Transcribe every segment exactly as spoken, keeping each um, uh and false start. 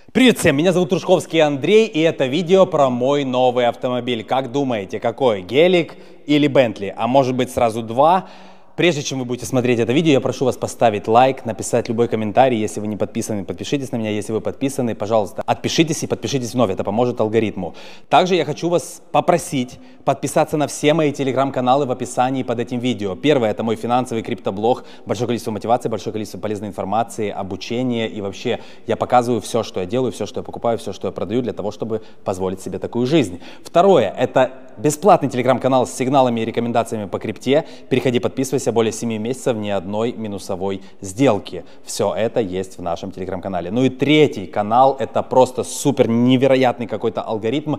Привет всем, меня зовут Трушковский Андрей, и это видео про мой новый автомобиль. Как думаете, какой? Гелик или Бентли? А может быть сразу два? Прежде чем вы будете смотреть это видео, я прошу вас поставить лайк, написать любой комментарий. Если вы не подписаны, подпишитесь на меня. Если вы подписаны, пожалуйста, отпишитесь и подпишитесь вновь. Это поможет алгоритму. Также я хочу вас попросить подписаться на все мои телеграм-каналы в описании под этим видео. Первое — это мой финансовый криптоблог. Большое количество мотивации, большое количество полезной информации, обучения. И вообще я показываю все, что я делаю, все, что я покупаю, все, что я продаю, для того, чтобы позволить себе такую жизнь. Второе — это бесплатный телеграм-канал с сигналами и рекомендациями по крипте. Переходи, подписывайся. Более семи месяцев ни одной минусовой сделки. Все это есть в нашем телеграм-канале. Ну и третий канал — это просто супер невероятный какой-то алгоритм.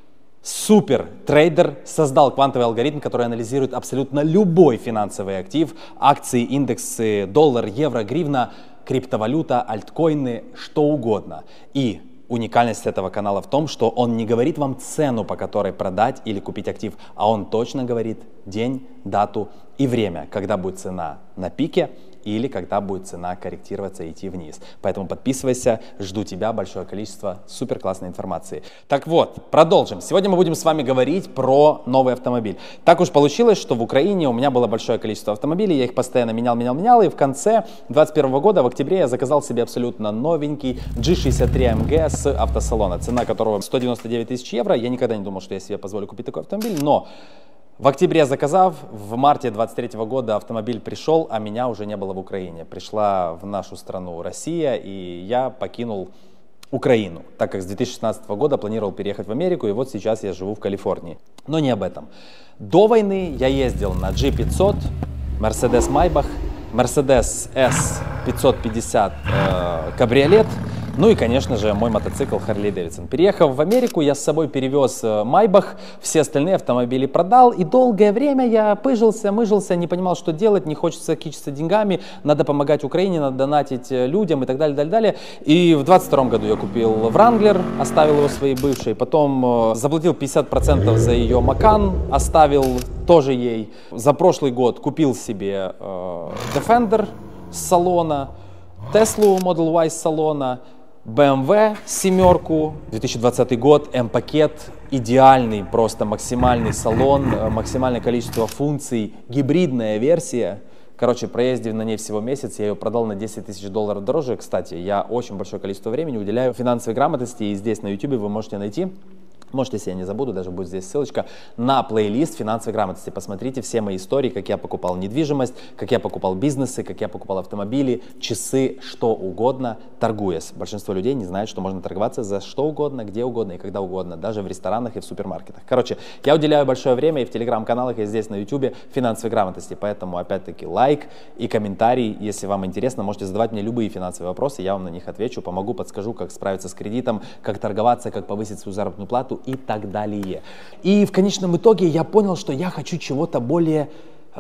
Супер трейдер создал квантовый алгоритм, который анализирует абсолютно любой финансовый актив: акции, индексы, доллар, евро, гривна, криптовалюта, альткоины, что угодно. И уникальность этого канала в том, что он не говорит вам цену, по которой продать или купить актив, а он точно говорит день, дату и время, когда будет цена на пике или когда будет цена корректироваться и идти вниз. Поэтому подписывайся, жду тебя, большое количество супер классной информации. Так вот, продолжим. Сегодня мы будем с вами говорить про новый автомобиль. Так уж получилось, что в Украине у меня было большое количество автомобилей, я их постоянно менял, менял, менял, и в конце две тысячи двадцать первого года, в октябре, я заказал себе абсолютно новенький джи шестьдесят три эм джи с автосалона, цена которого сто девяносто девять тысяч евро. Я никогда не думал, что я себе позволю купить такой автомобиль, но в октябре заказав, в марте две тысячи двадцать третьего года автомобиль пришел, а меня уже не было в Украине. Пришла в нашу страну Россия, и я покинул Украину, так как с две тысячи шестнадцатого года планировал переехать в Америку, и вот сейчас я живу в Калифорнии. Но не об этом. До войны я ездил на джи пятьсот, Mercedes Maybach, Mercedes эс пятьсот пятьдесят э, кабриолет, ну и, конечно же, мой мотоцикл Harley Davidson. Переехав в Америку, я с собой перевез Maybach, все остальные автомобили продал, и долгое время я пыжился, мыжился, не понимал, что делать, не хочется кичиться деньгами, надо помогать Украине, надо донатить людям и так далее, далее, далее. И в двадцать втором году я купил Wrangler, оставил его своей бывшей, потом заплатил пятьдесят процентов за ее Macan, оставил тоже ей. За прошлый год купил себе э, Defender с салона, Tesla Model Y с салона, бэ эм вэ семерку, две тысячи двадцатый год, М-пакет, идеальный, просто максимальный салон, максимальное количество функций, гибридная версия. Короче, проездив на ней всего месяц, я ее продал на десять тысяч долларов дороже. Кстати, я очень большое количество времени уделяю финансовой грамотности, и здесь на YouTube вы можете найти, может, если я не забуду, даже будет здесь ссылочка на плейлист финансовой грамотности. Посмотрите все мои истории, как я покупал недвижимость, как я покупал бизнесы, как я покупал автомобили, часы, что угодно, торгуясь. Большинство людей не знает, что можно торговаться за что угодно, где угодно и когда угодно, даже в ресторанах и в супермаркетах. Короче, я уделяю большое время и в телеграм-каналах, и здесь на YouTube финансовой грамотности. Поэтому, опять-таки, лайк и комментарий. Если вам интересно, можете задавать мне любые финансовые вопросы, я вам на них отвечу, помогу, подскажу, как справиться с кредитом, как торговаться, как повысить свою заработную плату и так далее. И в конечном итоге я понял, что я хочу чего-то более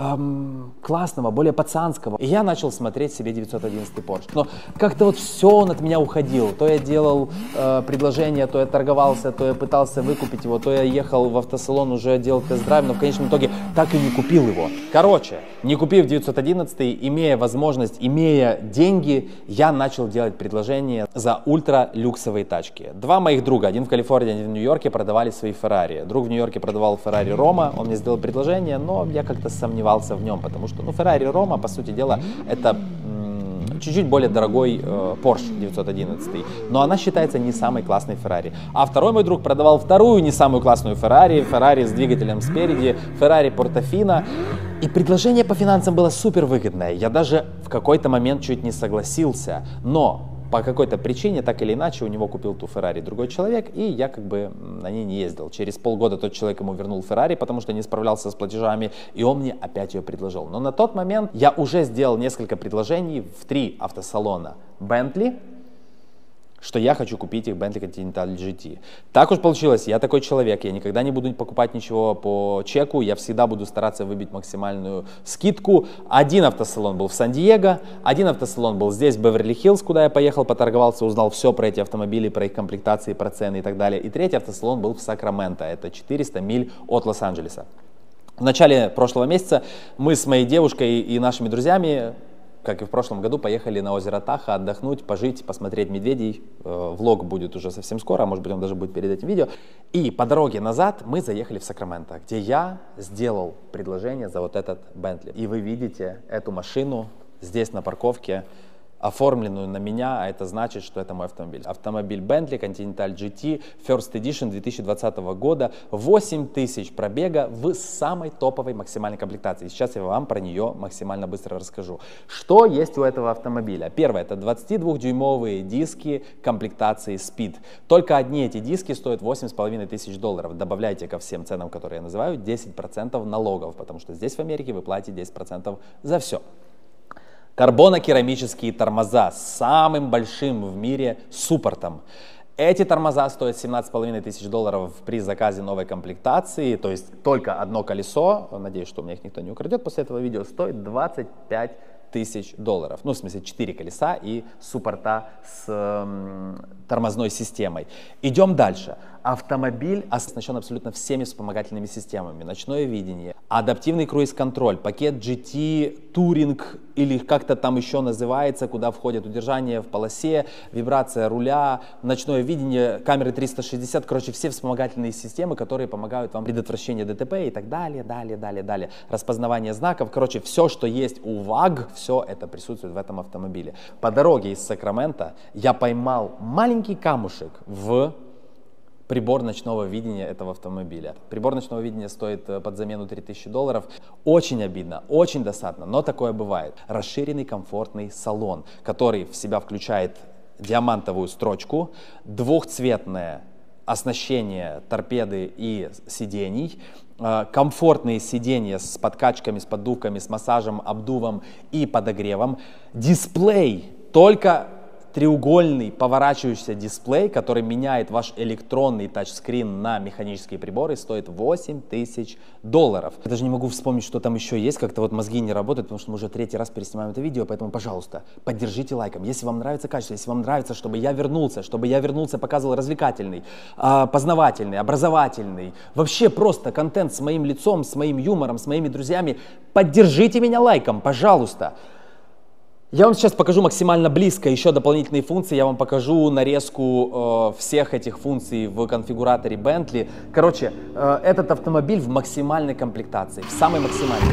эм, классного, более пацанского. И я начал смотреть себе девятьсот одиннадцатый Porsche. Но как-то вот все он от меня уходил. То я делал э, предложение, то я торговался, то я пытался выкупить его, то я ехал в автосалон, уже делал тест-драйв, но в конечном итоге так и не купил его. Короче, не купив девятьсот одиннадцатый, имея возможность, имея деньги, я начал делать предложения за ультралюксовые тачки. Два моих друга, один в Калифорнии, один в Нью-Йорке, продавали свои Феррари. Друг в Нью-Йорке продавал Феррари Рома, он мне сделал предложение, но я как-то сомневался в нем, потому что, ну, Феррари Рома, по сути дела, это чуть-чуть более дорогой э, Porsche девятьсот одиннадцатый, но она считается не самой классной Феррари. А второй мой друг продавал вторую не самую классную Феррари, Феррари с двигателем спереди, Феррари Портофино. И предложение по финансам было супер выгодное. Я даже в какой-то момент чуть не согласился, но по какой-то причине, так или иначе, у него купил ту Феррари другой человек, и я как бы на ней не ездил. Через полгода тот человек ему вернул Феррари, потому что не справлялся с платежами, и он мне опять ее предложил. Но на тот момент я уже сделал несколько предложений в три автосалона Bentley, что я хочу купить их Bentley Continental джи ти. Так уж получилось, я такой человек, я никогда не буду покупать ничего по чеку, я всегда буду стараться выбить максимальную скидку. Один автосалон был в Сан-Диего, один автосалон был здесь, в Беверли-Хиллз, куда я поехал, поторговался, узнал все про эти автомобили, про их комплектации, про цены и так далее. И третий автосалон был в Сакраменто, это четыреста миль от Лос-Анджелеса. В начале прошлого месяца мы с моей девушкой и нашими друзьями как и в прошлом году, поехали на озеро Таха отдохнуть, пожить, посмотреть медведей. Э, влог будет уже совсем скоро, а может быть он даже будет перед этим видео. И по дороге назад мы заехали в Сакраменто, где я сделал предложение за вот этот Bentley. И вы видите эту машину здесь на парковке, оформленную на меня, а это значит, что это мой автомобиль. Автомобиль Bentley Continental джи ти First Edition две тысячи двадцатого года, восемь тысяч пробега в самой топовой максимальной комплектации. Сейчас я вам про нее максимально быстро расскажу. Что есть у этого автомобиля? Первое, это двадцатидвухдюймовые диски комплектации Speed. Только одни эти диски стоят восемь с половиной тысяч долларов. Добавляйте ко всем ценам, которые я называю, десять процентов налогов, потому что здесь в Америке вы платите десять процентов за все. Карбонокерамические тормоза с самым большим в мире суппортом. Эти тормоза стоят семнадцать с половиной тысяч долларов при заказе новой комплектации, то есть только одно колесо, надеюсь, что у меня их никто не украдет после этого видео, стоит двадцать пять тысяч долларов. Ну, в смысле, четыре колеса и суппорта с э, тормозной системой. Идем дальше. Автомобиль оснащен абсолютно всеми вспомогательными системами. Ночное видение, адаптивный круиз-контроль, пакет джи ти Touring или как-то там еще называется, куда входит удержание в полосе, вибрация руля, ночное видение, камеры триста шестьдесят, короче, все вспомогательные системы, которые помогают вам предотвращение ДТП и так далее, далее, далее, далее. Распознавание знаков, короче, все, что есть у ВАГ, все это присутствует в этом автомобиле. По дороге из Сакрамента я поймал маленький камушек в прибор ночного видения этого автомобиля. Прибор ночного видения стоит под замену три тысячи долларов. Очень обидно, очень досадно, но такое бывает. Расширенный комфортный салон, который в себя включает диамантовую строчку, двухцветное оснащение торпеды и сидений, комфортные сиденья с подкачками, с поддувками, с массажем, обдувом и подогревом, дисплей, только треугольный поворачивающийся дисплей, который меняет ваш электронный тачскрин на механические приборы, стоит восемь тысяч долларов. Я даже не могу вспомнить, что там еще есть, как-то вот мозги не работают, потому что мы уже третий раз переснимаем это видео, поэтому, пожалуйста, поддержите лайком. Если вам нравится качество, если вам нравится, чтобы я вернулся, чтобы я вернулся, показывал развлекательный, познавательный, образовательный, вообще просто контент с моим лицом, с моим юмором, с моими друзьями, поддержите меня лайком, пожалуйста. Я вам сейчас покажу максимально близко еще дополнительные функции, я вам покажу нарезку э, всех этих функций в конфигураторе Bentley. Короче, э, этот автомобиль в максимальной комплектации, в самой максимальной.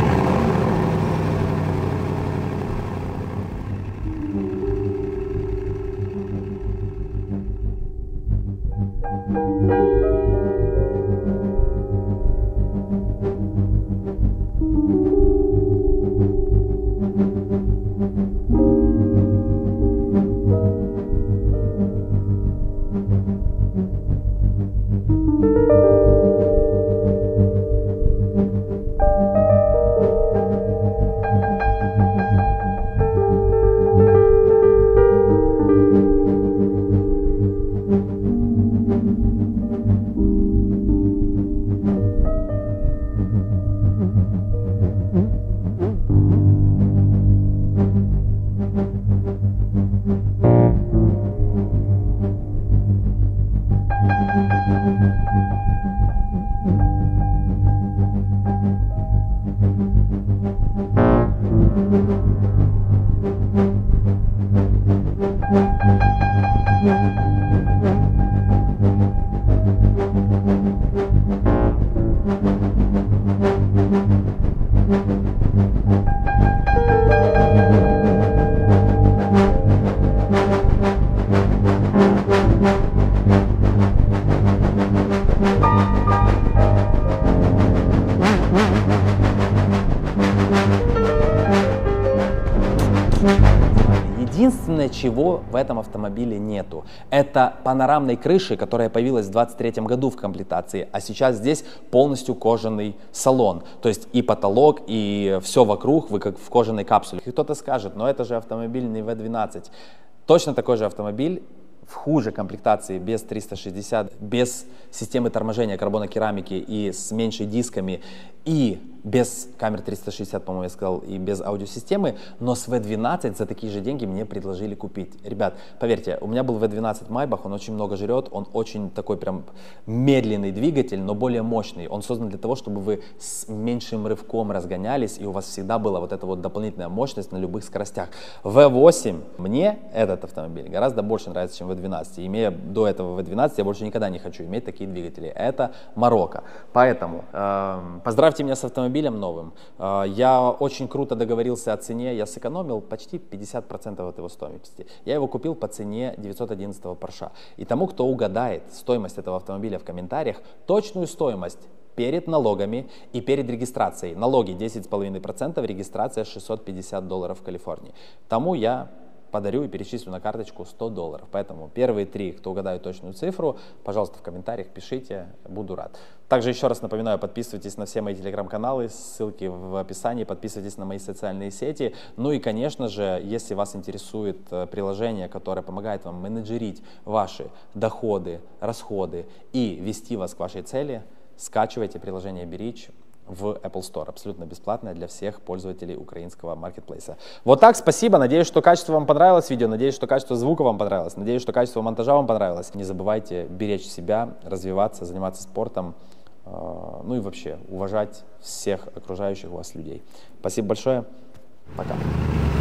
Единственное, чего в этом автомобиле нету, это панорамной крыши, которая появилась в две тысячи двадцать третьем году в комплектации, а сейчас здесь полностью кожаный салон. То есть и потолок, и все вокруг, вы как в кожаной капсуле. И кто-то скажет, но это же автомобиль не вэ двенадцать. Точно такой же автомобиль в хуже комплектации, без триста шестьдесят, без системы торможения карбонокерамики и с меньшей дисками, и без камер триста шестьдесят, по-моему, я сказал, и без аудиосистемы, но с ви двенадцать за такие же деньги мне предложили купить. Ребят, поверьте, у меня был ви двенадцать Maybach, он очень много жрет, он очень такой прям медленный двигатель, но более мощный. Он создан для того, чтобы вы с меньшим рывком разгонялись, и у вас всегда была вот эта вот дополнительная мощность на любых скоростях. ви восемь, мне этот автомобиль гораздо больше нравится, чем ви двенадцать. И имея до этого ви двенадцать, я больше никогда не хочу иметь такие двигатели. Это Марокко. Поэтому э, поздравьте меня с автомобилем новым. Я очень круто договорился о цене, я сэкономил почти пятьдесят процентов от его стоимости. Я его купил по цене девятьсот одиннадцатого Porsche. И тому, кто угадает стоимость этого автомобиля в комментариях, точную стоимость перед налогами и перед регистрацией. Налоги десять целых пять десятых процента, регистрация шестьсот пятьдесят долларов в Калифорнии. Тому я подарю и перечислю на карточку сто долларов. Поэтому первые три, кто угадают точную цифру, пожалуйста, в комментариях пишите, буду рад. Также еще раз напоминаю, подписывайтесь на все мои телеграм-каналы, ссылки в описании, подписывайтесь на мои социальные сети. Ну и, конечно же, если вас интересует приложение, которое помогает вам менеджерить ваши доходы, расходы и вести вас к вашей цели, скачивайте приложение Be-Rich в Apple Store, абсолютно бесплатная для всех пользователей украинского маркетплейса. Вот так, спасибо, надеюсь, что качество вам понравилось видео, надеюсь, что качество звука вам понравилось, надеюсь, что качество монтажа вам понравилось. Не забывайте беречь себя, развиваться, заниматься спортом, ну и вообще уважать всех окружающих вас людей. Спасибо большое, пока.